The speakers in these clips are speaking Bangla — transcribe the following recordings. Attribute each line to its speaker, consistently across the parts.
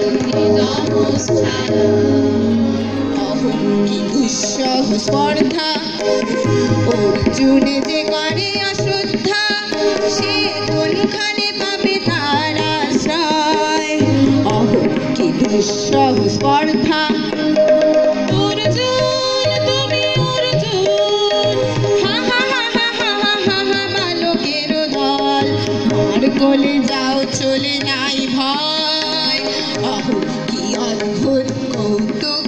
Speaker 1: কি দুঃসহ স্পর্ধা অর্জুনে যে করে অশ্রদ্ধা সে কোনখানে পাবে তার আশ্রয় কি দুঃসহ স্পর্ধা অর্জুন তুমি অর্জুন হা হা হা হা হা হা হা হা বালকের দল মার কোলে যাও চলে নাই ভয় কি অদ্ভুত কৌতুক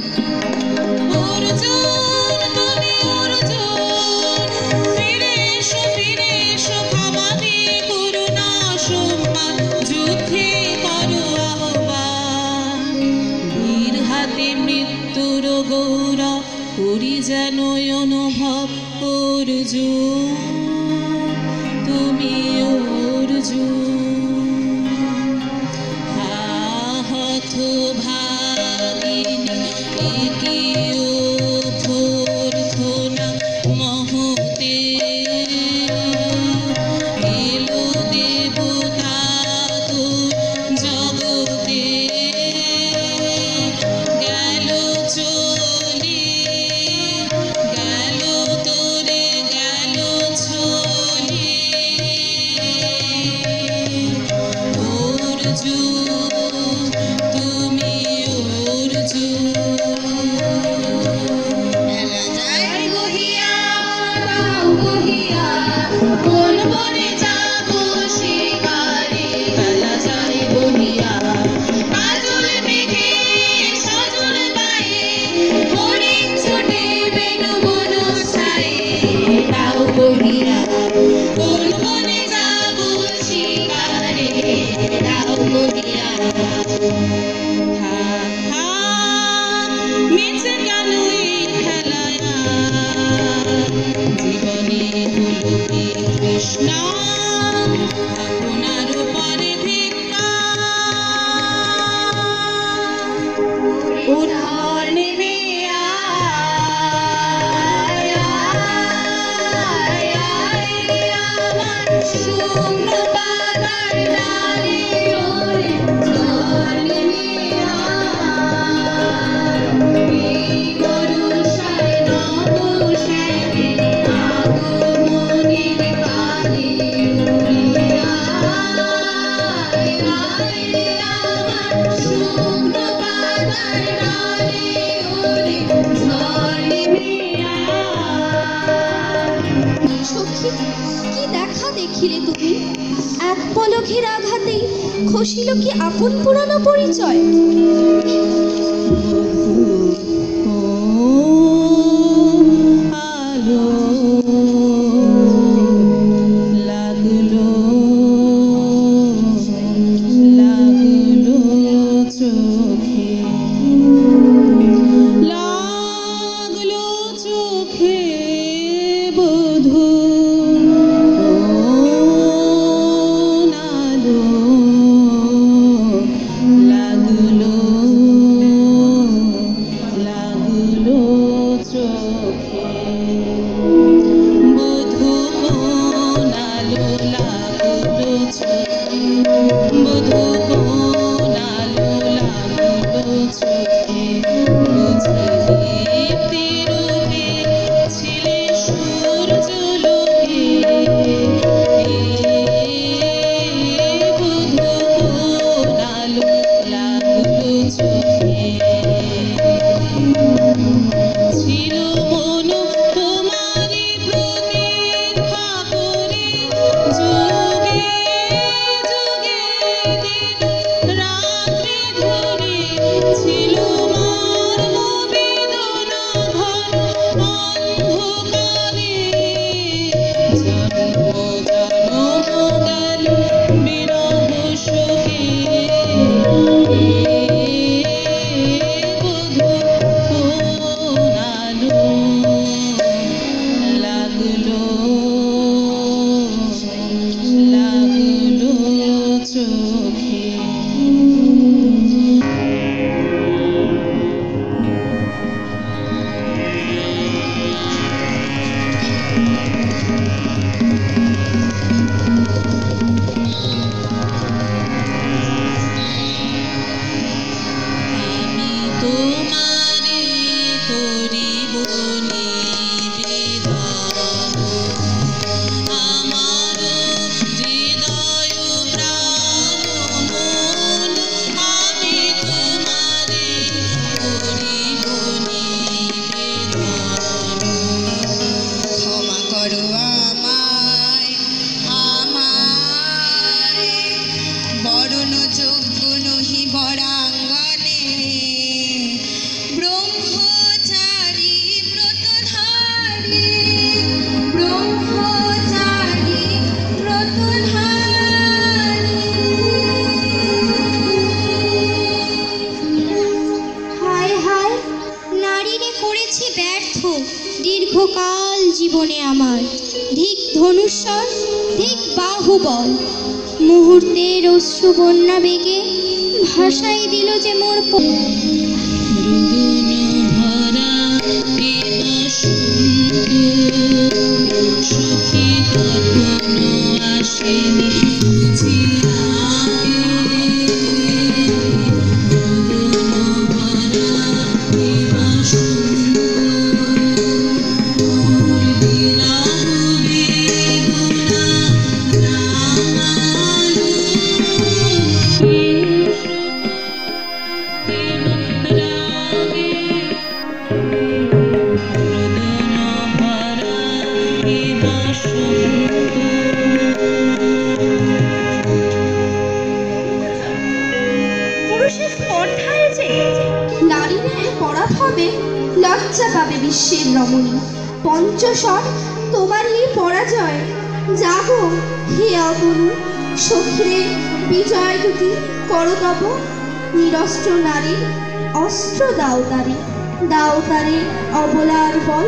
Speaker 1: অর্জুন তুমি অর্জুন ফিরে এসো ভবানী করুণা সম্মান যুদ্ধে করো আহ্বান বীর হাতে মৃত্যুর গৌরব করি যেন অনুভব অর্জুন তুমি অর্জুন ভাগিনী একিও ভর্থনা মহতে এলো দেবতা তোর জগতে গেল চলে গেল তোরে গেল চলে অর্জুন তুমি অর্জুন যাই বহিয়া দাও বহিয়া কোন বনে যাব শিকারে বেলা যাই বহিয়া কাজল মেঘে সজল গায়ে হরিণ ছুটে বেনু বন ছায়ে দাও বহিয়া কোন বনে যাব শিকারে দাও বহিয়া মিছে কেন এই খেলায়া জীবনে হলো কি কৃষ্ণ আপনার উপরে ভিক্ষা উদ্ধার নেমে আমার শূন্য পাতার নারী ওরে জল নেমে বরুষায় নবশ্যামে আগমনের কালে আমার শুভ্র পাতার ডালে ওরে ঝড় নেমে
Speaker 2: সখী কি দেখা দেখিলে তুমি এক পলকের আঘাতে খসিল কি আপন পুরানো পরিচয়
Speaker 1: আলো লাগলো লাগলো চোখে লাগলো চোখে বধূ আলো লাগলো
Speaker 2: জীবনে আমার। ধিক ধনুস্বর, ধিক বাহুবল, মুহূর্তের অশ্রু বন্যা বেগে ভাসাই দিল যে মোর
Speaker 1: সুখী কখনো আসেনি
Speaker 2: লজ্জা পাবে বিশ্বের রমণী। পঞ্চস্বর তোমারই পরাজয়, জাগো হে অতনু, সখীরে বিজয় দুটি করতব। নিরস্ত্র নারী অস্ত্র দাও তারে, দাও তারে অবলার বল।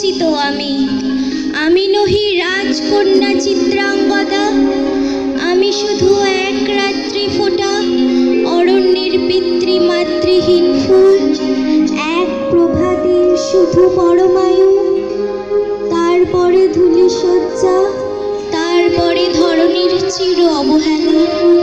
Speaker 2: তো আমি নহি রাজকন্যা চিত্রাঙ্গদা। আমি শুধু এক রাত্রি ফোটা অরণ্যের পিতৃমাতৃহীন ফুল, এক প্রভাতে শুধু পরমায়ু, তারপরে ধূলি শয্যা, তারপরে ধরণীর চির অবহেলা।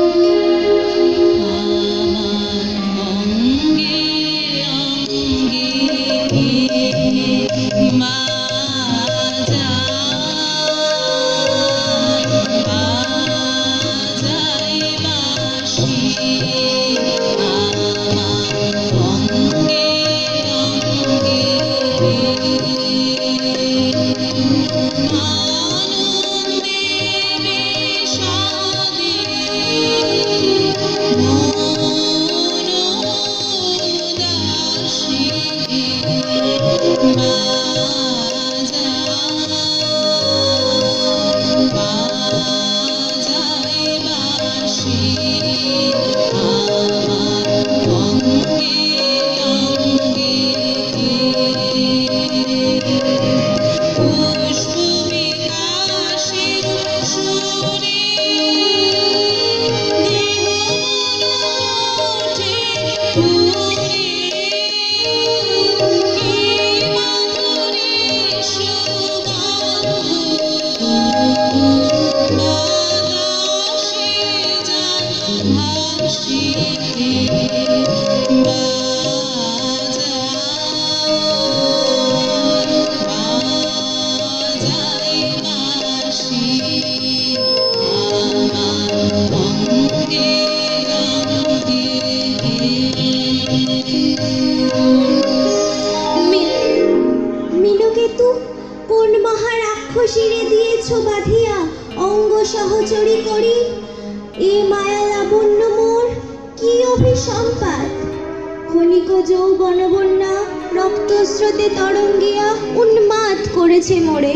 Speaker 2: সহচরী করি এ মায়া লাবণ্য মোর কি অভিসম্পাত। ক্ষণিক যৌবন বন্যা রক্তস্রোতে তরঙ্গিয়া উন্মাদ করেছে মোরে।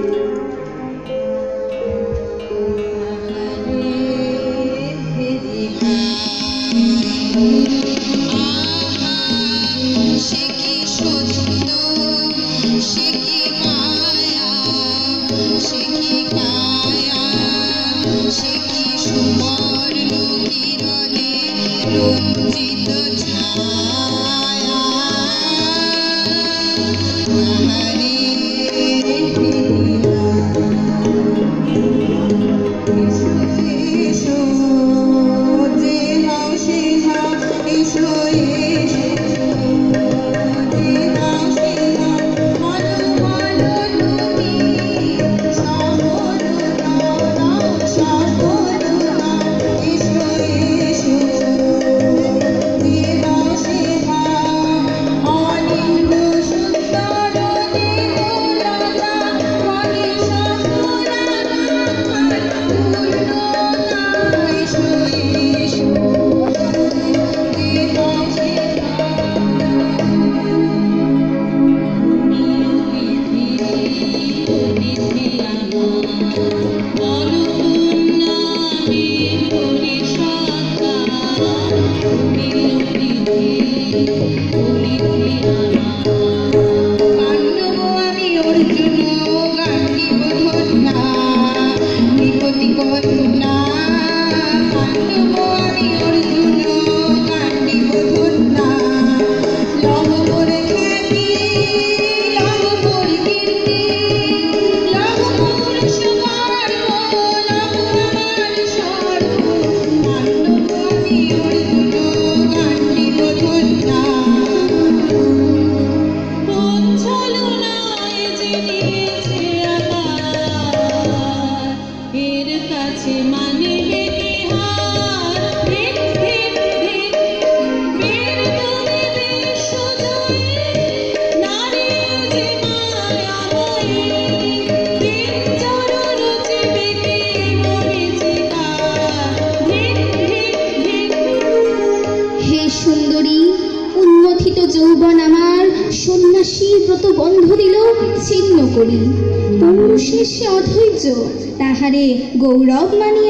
Speaker 2: তাহারে গৌরব মানি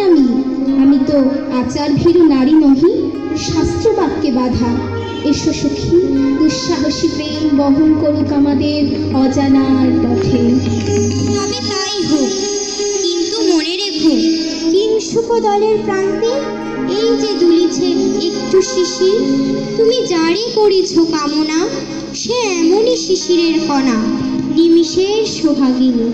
Speaker 2: আমি তো আচার ভীরু নারী নহি, শাস্ত্র বাক্যে বাধা। এসো সখী দুঃসাহসী প্রেম বহন করুক আমাদের অজানার পথে।
Speaker 3: তবে তাই হোক, কিন্তু মনে রেখো,
Speaker 2: কিংশুক দলের প্রান্তে এই যে দুলিছে একটু শিশির,
Speaker 3: তুমি যারই করিছ কামনা, সে এমনই শিশিরের কণা, নিমিষের সোহাগিনী।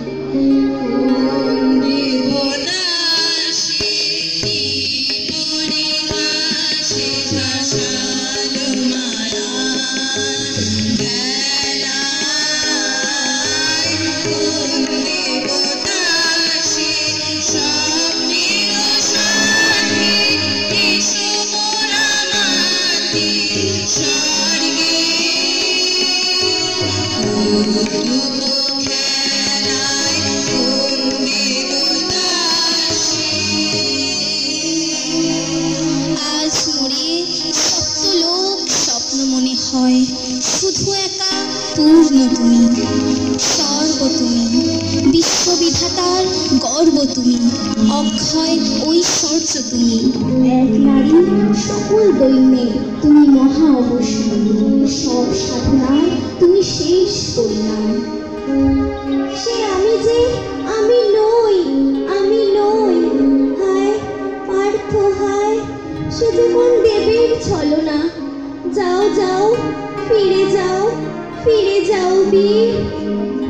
Speaker 3: আজ মোরে সপ্তলোক স্বপ্ন মনে হয়, শুধু একা পূর্ণ তুমি, স্বর্গ তুমি, বিশ্ববিধাতার গর্ব তুমি, অক্ষয় ঐশ্বর্য তুমি।
Speaker 2: এক নারী সকল দৈন্যে তুমি মহা অবশ্যই, সব সাধনায় তুমি শেষ পরিণাম। সে আমি যে আমি নই, আমি নই, হায় পার্থ হায়, সে যে কোন দেবের ছলনা। যাও যাও, ফিরে যাও, ফিরে যাও বীর।